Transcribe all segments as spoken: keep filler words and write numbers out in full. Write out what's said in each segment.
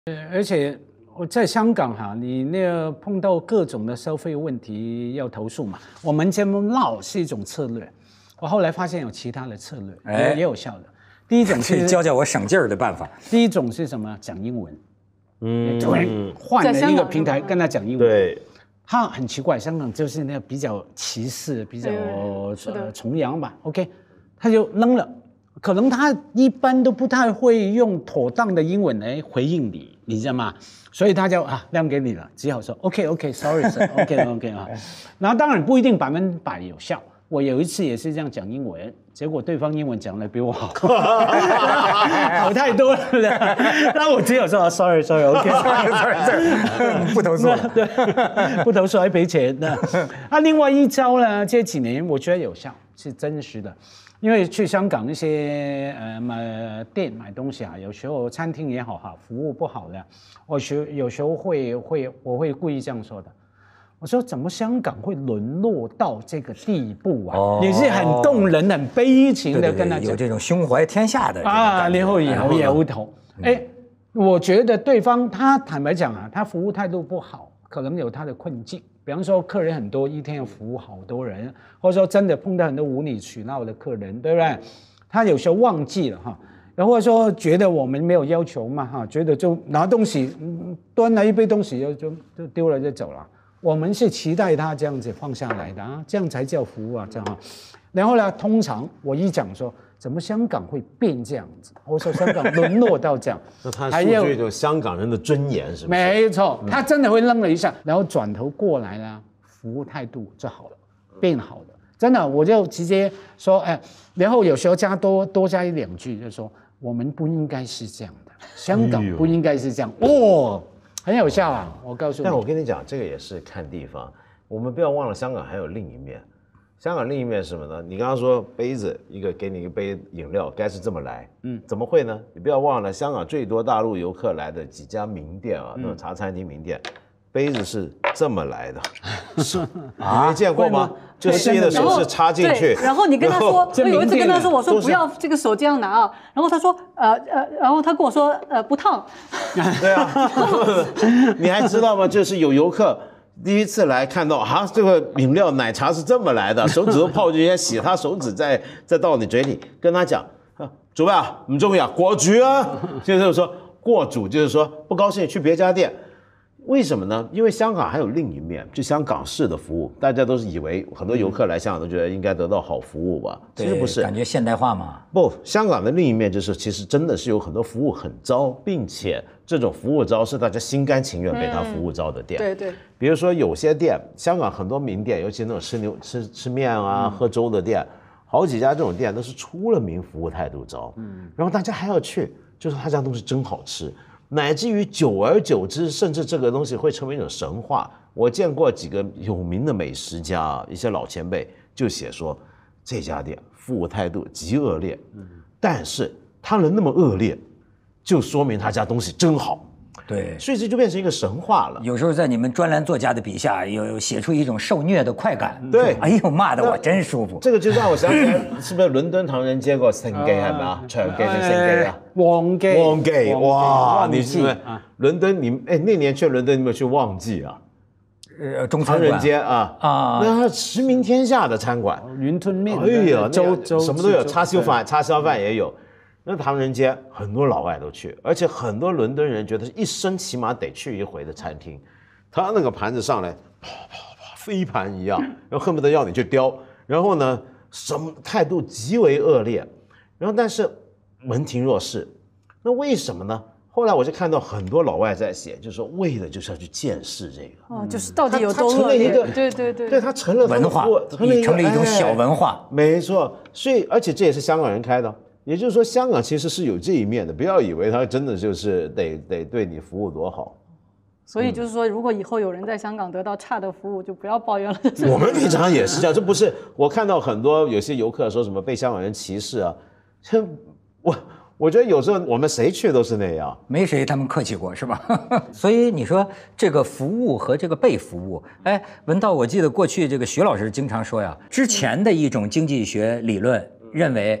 而且我在香港哈，你那个碰到各种的消费问题要投诉嘛，我们这么闹是一种策略。我后来发现有其他的策略，哎、也, 也有效的。第一种是教教我省劲儿的办法。 第一种是什么？讲英文。嗯，换了一个平台跟他讲英文。 对。 他很奇怪，香港就是那个比较歧视、比较呃崇洋吧 ，OK， 他就扔了。可能他一般都不太会用妥当的英文来回应你，你知道吗？所以他就啊让给你了，只好说 OK OK Sorry Sir OK OK 啊。然后当然不一定百分百有效。我有一次也是这样讲英文，结果对方英文讲得比我好，好太多了。那我只有说 sorry sorry OK sorry sorry 不投诉， 对，不投诉还赔钱的。那另外一招呢，这几年我觉得有效，是真实的。因为去香港那些呃买店买东西啊，有时候餐厅也好哈，服务不好的，我有有时候会会我会故意这样说的。我说怎么香港会沦落到这个地步啊？哦、也是很动人、很悲情的跟他讲， 有这种胸怀天下的啊，然后摇摇头。哎、嗯，我觉得对方他坦白讲啊，他服务态度不好，可能有他的困境。比方说客人很多，一天要服务好多人，或者说真的碰到很多无理取闹的客人，对不对？他有时候忘记了哈，然后说觉得我们没有要求嘛哈，觉得就拿东西端来一杯东西就就就丢了就走了。我们是期待他这样子放下来的啊，这样才叫服务啊，这样。然后呢，通常我一讲说，怎么香港会变这样子，或者说香港沦落到这样， 那他说这种香港人的尊严是不是？ 没错，他真的会愣了一下，然后转头过来呢，服务态度就好了，变好了。真的，我就直接说，哎，然后有时候加多多加一两句，就说我们不应该是这样的，香港不应该是这样，哦。很有效啊！我告诉你， 但我跟你讲，这个也是看地方。我们不要忘了，香港还有另一面。香港另一面是什么呢？你刚刚说杯子，一个给你一杯饮料，该是这么来，嗯，怎么会呢？你不要忘了，香港最多大陆游客来的几家名店啊，那种茶餐厅名店，杯子是这么来的，是啊，你没见过吗？就示意的手势插进去， 然后你跟他说，我有一次跟他说，我说不要这个手这样拿啊，然后他说，呃呃，然后他跟我说，呃，不烫。 对啊，你还知道吗？就是有游客第一次来看到，啊，这个饮料奶茶是这么来的，手指都泡进去，先洗他手指，再再到你嘴里，跟他讲，主办啊，唔中意啊，过主啊，就是说过主，就是说不高兴去别家店。为什么呢？因为香港还有另一面，就香港式的服务，大家都是以为很多游客来香港都觉得应该得到好服务吧，其实不是， 感觉现代化嘛。 不，香港的另一面就是，其实真的是有很多服务很糟，并且这种服务糟是大家心甘情愿被他服务糟的店。 嗯、对对。 比如说有些店，香港很多名店，尤其那种吃牛吃吃面啊、嗯、喝粥的店，好几家这种店都是出了名服务态度糟，嗯，然后大家还要去，就是他家东西真好吃。乃至于久而久之，甚至这个东西会成为一种神话。我见过几个有名的美食家，一些老前辈就写说，这家店服务态度极恶劣，但是他能那么恶劣，就说明他家东西真好。 对， 所以这就变成一个神话了。 有时候在你们专栏作家的笔下，有写出一种受虐的快感。 对， 哎呦，骂得我真舒服。 这个就让我想起来，是不是伦敦唐人街個聖記係咪啊？長記定聖記啊？ 旺記， 旺記，哇！你是不是倫敦？你哎，那年去倫敦，你有沒有去旺記啊？ 呃，中唐人街啊啊，那驰名天下的餐館， 雲吞麵， 哎呀，粥粥什麼都有，叉燒飯，叉燒飯也有。那唐人街很多老外都去，而且很多伦敦人觉得一生起码得去一回的餐厅。他那个盘子上来，啪啪啪，飞盘一样，然后恨不得要你去叼。然后呢，什么态度极为恶劣，然后但是门庭若市。那为什么呢？后来我就看到很多老外在写，就是说为了就是要去见识这个， 哦，就是到底有多恶劣？对对对， 对他成了文化，成了成了一种小文化。 没错，所以而且这也是香港人开的。也就是说，香港其实是有这一面的，不要以为他真的就是得得对你服务多好。 所以就是说，如果以后有人在香港得到差的服务，就不要抱怨了。 我们平常也是这样，这不是我看到很多有些游客说什么被香港人歧视啊，我我觉得有时候我们谁去都是那样， 没谁他们客气过，是吧？所以你说这个服务和这个被服务，哎，文道，我记得过去这个徐老师经常说呀，之前的一种经济学理论认为。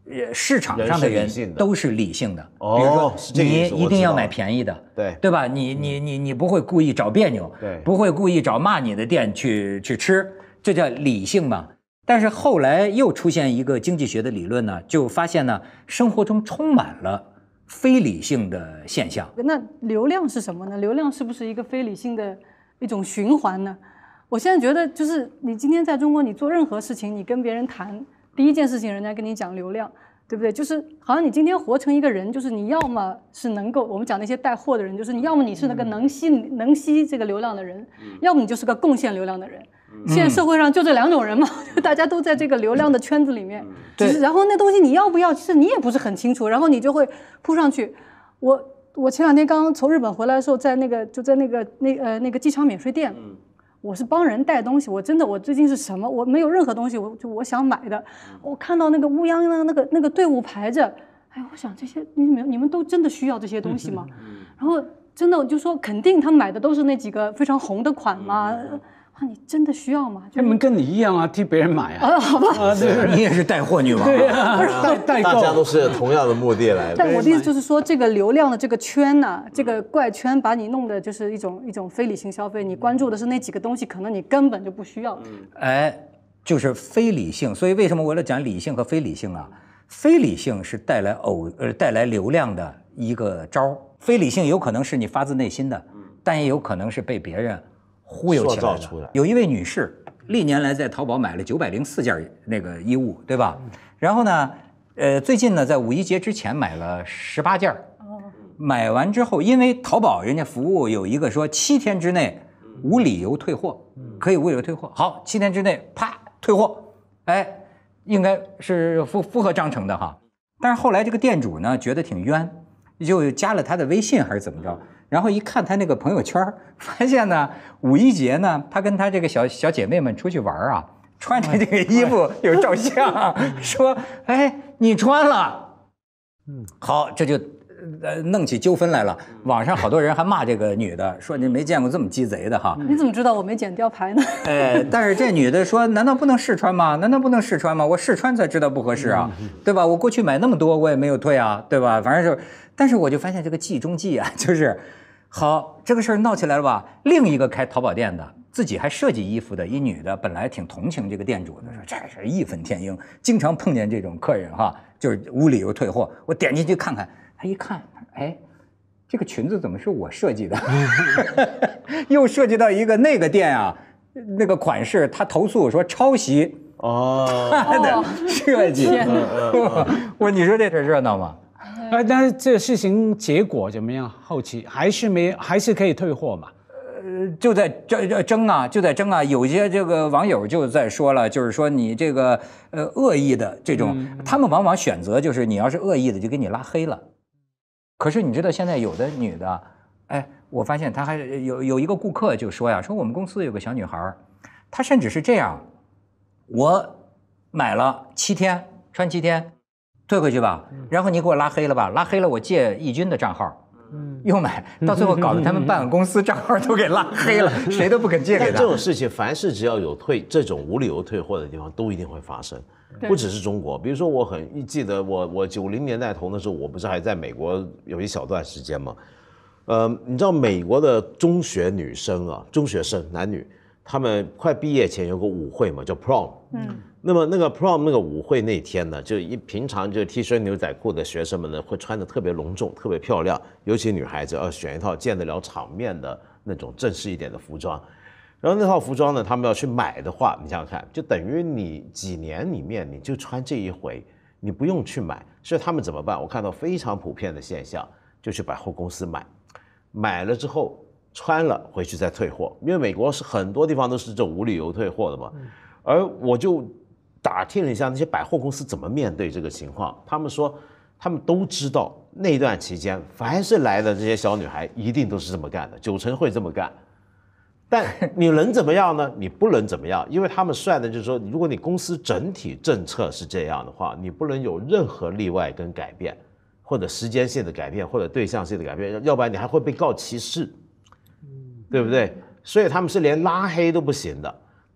呃市场上的人都是理性的， 哦， 比如说你一定要买便宜的， 对对吧？你你你你不会故意找别扭， 对， 不会故意找骂你的店去去吃，这叫理性嘛。但是后来又出现一个经济学的理论呢，就发现呢，生活中充满了非理性的现象。 那流量是什么呢？流量是不是一个非理性的一种循环呢？我现在觉得，就是你今天在中国，你做任何事情，你跟别人谈第一件事情，人家跟你讲流量，对不对？就是好像你今天活成一个人，就是你要么是能够，我们讲那些带货的人，就是你要么你是那个能吸能吸这个流量的人，要么你就是个贡献流量的人。现在社会上就这两种人嘛，大家都在这个流量的圈子里面。对。然后那东西你要不要，其实你也不是很清楚，然后你就会扑上去。我我前两天刚刚从日本回来的时候，在那个就在那个那呃那个机场免税店，我是帮人带东西，我真的我最近是什么，我没有任何东西，我就我想买的，我看到那个乌泱泱那个那个队伍排着，哎，我想这些你们你们都真的需要这些东西吗？然后真的我就说肯定他们买的都是那几个非常红的款嘛。啊，你真的需要吗？ 他们跟你一样啊，替别人买啊。 啊，好吧， 啊，你也是带货女王。 对啊，代代购。 大家都是同样的目的来的。 但我的意思就是说，这个流量的这个圈呢、啊，这个怪圈把你弄的就是一种一种非理性消费。你关注的是那几个东西，可能你根本就不需要。 哎，就是非理性。所以为什么我要讲理性和非理性啊？非理性是带来偶呃带来流量的一个招，非理性有可能是你发自内心的，但也有可能是被别人忽悠起来的。有一位女士历年来在淘宝买了九百零四件那个衣物，对吧？然后呢，呃，最近呢在五一节之前买了十八件。买完之后，因为淘宝人家服务有一个说七天之内无理由退货，可以无理由退货。好，七天之内啪退货，哎，应该是符符合章程的哈。但是后来这个店主呢觉得挺冤，就加了他的微信还是怎么着。然后一看他那个朋友圈，发现呢，五一节呢，他跟他这个小小姐妹们出去玩啊，穿着这个衣服有照相，说，哎，你穿了，嗯，好，这就呃弄起纠纷来了。网上好多人还骂这个女的，说你没见过这么鸡贼的哈。 你怎么知道我没剪吊牌呢？ 哎，但是这女的说，难道不能试穿吗？难道不能试穿吗？我试穿才知道不合适啊，对吧？我过去买那么多，我也没有退啊，对吧？反正就。但是我就发现这个计中计啊，就是好这个事儿闹起来了吧？另一个开淘宝店的，自己还设计衣服的一女的，本来挺同情这个店主的，说这是义愤填膺，经常碰见这种客人哈，就是无理由退货。我点进去看看，他一看，哎，这个裙子怎么是我设计的？又涉及到一个那个店啊，那个款式，他投诉说抄袭哦，他的设计。我你说这事热闹吗？ 啊，但是这个事情结果怎么样？后期还是没，还是可以退货嘛？ 呃，就在争争啊，就在争啊。有些这个网友就在说了，就是说你这个呃恶意的这种，嗯、他们往往选择就是你要是恶意的就给你拉黑了。可是你知道现在有的女的，哎，我发现她还有有一个顾客就说呀，说我们公司有个小女孩，她甚至是这样，我买了七天穿七天。退回去吧，然后你给我拉黑了吧？拉黑了，我借易军的账号，又买，到最后搞得他们办公司账号都给拉黑了，谁都不肯借给他。 这种事情，凡是只要有退这种无理由退货的地方，都一定会发生，不只是中国。比如说，我很记得我我九零年代头的时候，我不是还在美国有一小段时间吗？呃，你知道美国的中学女生啊，中学生男女，他们快毕业前有个舞会嘛，叫 prom。嗯。那么那个 prom 那个舞会那天呢，就一平常就 T 恤牛仔裤的学生们呢，会穿得特别隆重、特别漂亮，尤其女孩子要选一套见得了场面的那种正式一点的服装。然后那套服装呢，他们要去买的话，你想想看，就等于你几年里面你就穿这一回，你不用去买。所以他们怎么办？我看到非常普遍的现象，就去百货公司买，买了之后穿了回去再退货，因为美国是很多地方都是这种无理由退货的嘛。而我就打听了一下那些百货公司怎么面对这个情况，他们说他们都知道那段期间凡是来的这些小女孩一定都是这么干的，九成会这么干。但你能怎么样呢？你不能怎么样，因为他们算的就是说，如果你公司整体政策是这样的话，你不能有任何例外跟改变，或者时间性的改变，或者对象性的改变，要不然你还会被告歧视，对不对？所以他们是连拉黑都不行的。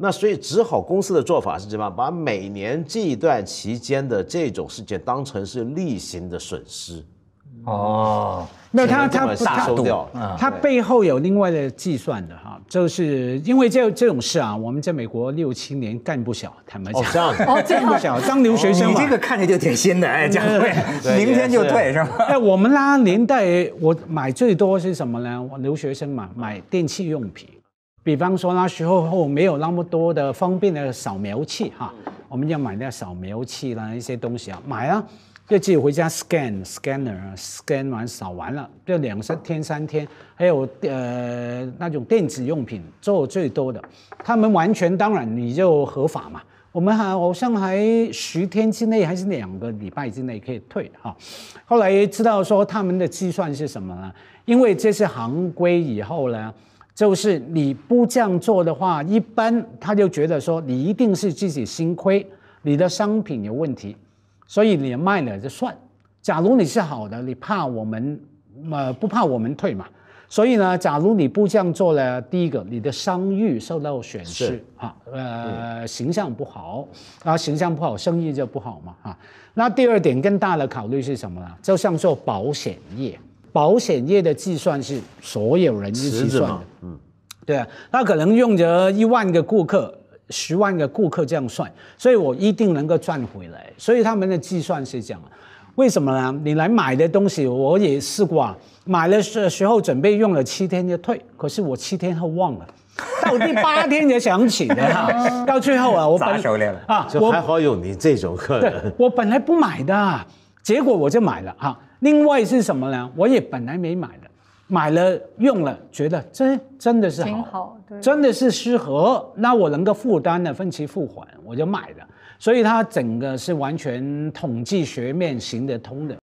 那所以只好公司的做法是怎么样？把每年这一段期间的这种事件当成是例行的损失。 哦， 没有他他他收掉， 他背后有另外的计算的哈，就是因为这这种事啊，我们在美国六七年干不小，坦白讲， 哦这样子， 哦干不小，当留学生嘛， 你这个看着就挺新的，哎，蒋会明天就退是吗？ 哎，我们那年代我买最多是什么呢？我留学生嘛，买电器用品，比方说那时候没有那么多的方便的扫描器哈，我们要买那扫描器啦一些东西啊，买啊。就自己回家 scan scanner scan 完扫完了，就两三天三天，还有呃那种电子用品做最多的，他们完全当然你就合法嘛，我们还好像还十天之内还是两个礼拜之内可以退哈。后来知道说他们的计算是什么呢？因为这是行规以后呢，就是你不这样做的话，一般他就觉得说你一定是自己心亏，你的商品有问题。所以你卖了就算，假如你是好的，你怕我们，呃，不怕我们退嘛？所以呢，假如你不这样做呢，第一个，你的商誉受到损失啊，呃，嗯、形象不好，然后形象不好，生意就不好嘛，啊。那第二点更大的考虑是什么呢？就像做保险业，保险业的计算是所有人一起算的，嗯，对啊，他可能用着一万个顾客。十万个顾客这样算，所以我一定能够赚回来。所以他们的计算是这样，为什么呢？你来买的东西，我也试过啊，买的时候准备用了七天就退，可是我七天后忘了，到第八天才想起的哈。到最后啊，我砸手里了啊，就还好有你这种客人。 对，我本来不买的，结果我就买了哈。另外是什么呢？我也本来没买的。买了用了，觉得这真的是好， 挺好，对， 真的是适合，那我能够负担的分期付款，我就买了。所以它整个是完全统计学面行得通的。